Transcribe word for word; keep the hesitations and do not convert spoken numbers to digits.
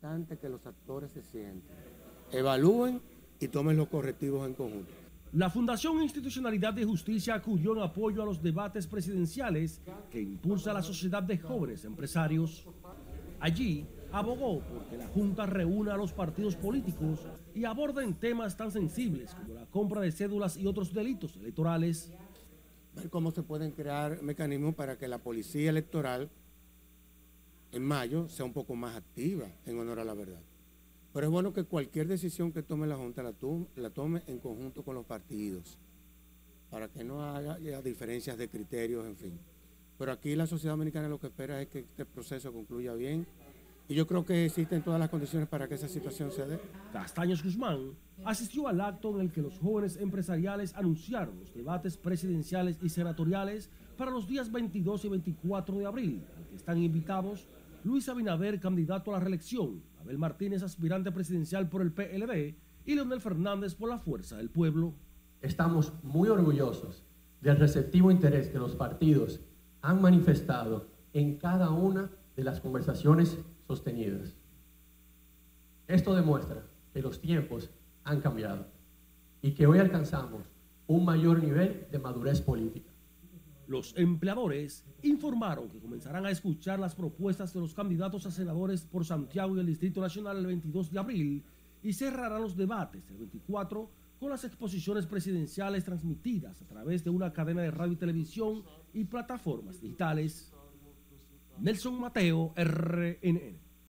importante que los actores se sienten, evalúen y tomen los correctivos en conjunto. La Fundación Institucionalidad de Justicia acudió en apoyo a los debates presidenciales que impulsa la Sociedad de Jóvenes Empresarios. Allí abogó porque la Junta reúna a los partidos políticos y aborden temas tan sensibles como la compra de cédulas y otros delitos electorales. Ver cómo se pueden crear mecanismos para que la policía electoral en mayo sea un poco más activa en honor a la verdad. Pero es bueno que cualquier decisión que tome la Junta la, tome, la tome en conjunto con los partidos, para que no haya diferencias de criterios, en fin. Pero aquí la sociedad dominicana lo que espera es que este proceso concluya bien, y yo creo que existen todas las condiciones para que esa situación se dé. Castaños Guzmán asistió al acto en el que los jóvenes empresariales anunciaron los debates presidenciales y senatoriales para los días veintidós y veinticuatro de abril, al que están invitados Luis Abinader, candidato a la reelección, Abel Martínez, aspirante presidencial por el P L D, y Leonel Fernández por la Fuerza del Pueblo. Estamos muy orgullosos del receptivo interés que los partidos han manifestado en cada una de las conversaciones sostenidas. Esto demuestra que los tiempos han cambiado y que hoy alcanzamos un mayor nivel de madurez política. Los empleadores informaron que comenzarán a escuchar las propuestas de los candidatos a senadores por Santiago y el Distrito Nacional el veintidós de abril y cerrarán los debates el veinticuatro con las exposiciones presidenciales transmitidas a través de una cadena de radio y televisión y plataformas digitales. Nelson Mateo, R N N.